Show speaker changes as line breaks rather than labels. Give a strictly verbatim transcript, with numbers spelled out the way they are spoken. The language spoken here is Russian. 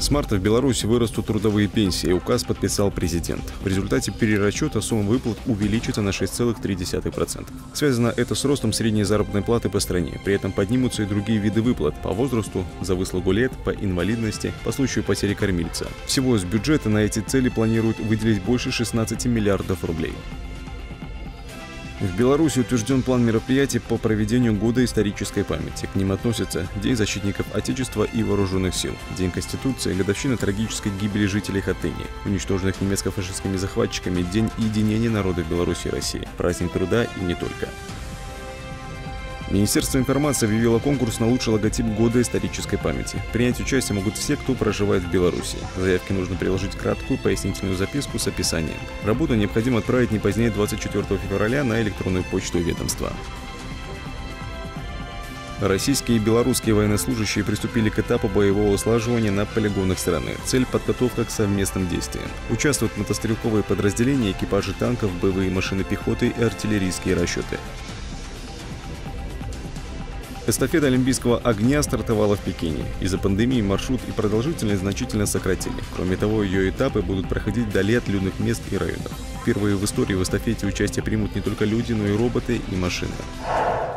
С марта в Беларуси вырастут трудовые пенсии, указ подписал президент. В результате перерасчета сумма выплат увеличится на шесть целых три десятых процента. Связано это с ростом средней заработной платы по стране. При этом поднимутся и другие виды выплат по возрасту, за выслугу лет, по инвалидности, по случаю потери кормильца. Всего из бюджета на эти цели планируют выделить больше шестнадцати миллиардов рублей. В Беларуси утвержден план мероприятий по проведению Года исторической памяти. К ним относятся День защитников Отечества и Вооруженных сил, День Конституции, годовщина трагической гибели жителей Хатыни, уничтоженных немецко-фашистскими захватчиками, День единения народов Беларуси и России, праздник труда и не только. Министерство информации объявило конкурс на лучший логотип Года исторической памяти. Принять участие могут все, кто проживает в Беларуси. В заявке нужно приложить краткую пояснительную записку с описанием. Работу необходимо отправить не позднее двадцать четвёртого февраля на электронную почту ведомства. Российские и белорусские военнослужащие приступили к этапу боевого слаживания на полигонах страны. Цель – подготовка к совместным действиям. Участвуют мотострелковые подразделения, экипажи танков, боевые машины пехоты и артиллерийские расчеты. Эстафета Олимпийского огня стартовала в Пекине. Из-за пандемии маршрут и продолжительность значительно сократили. Кроме того, ее этапы будут проходить вдали от людных мест и районов. Впервые в истории в эстафете участие примут не только люди, но и роботы и машины.